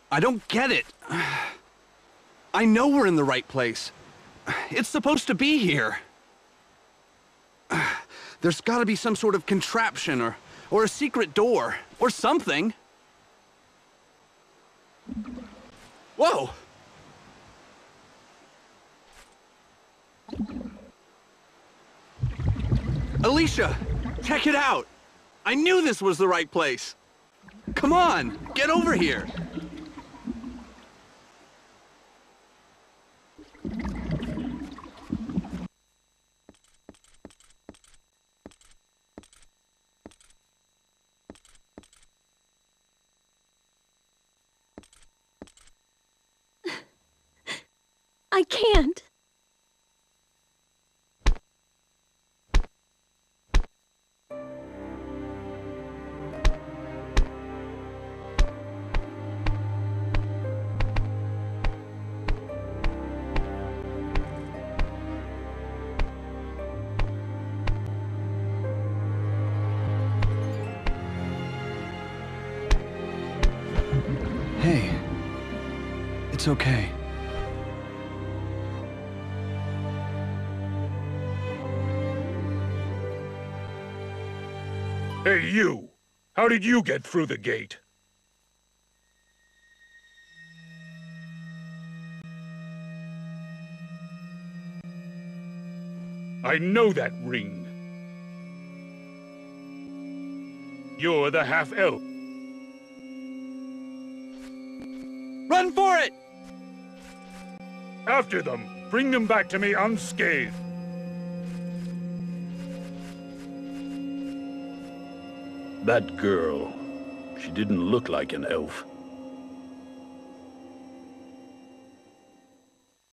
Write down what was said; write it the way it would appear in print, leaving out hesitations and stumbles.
I don't get it. I know we're in the right place. It's supposed to be here. There's gotta be some sort of contraption or a secret door or something. Whoa! Alicia, check it out! I knew this was the right place! Come on, get over here! I can't. Hey, it's okay. Hey, you! How did you get through the gate? I know that ring. You're the half-elf. Run for it! After them! Bring them back to me unscathed! That girl, she didn't look like an elf.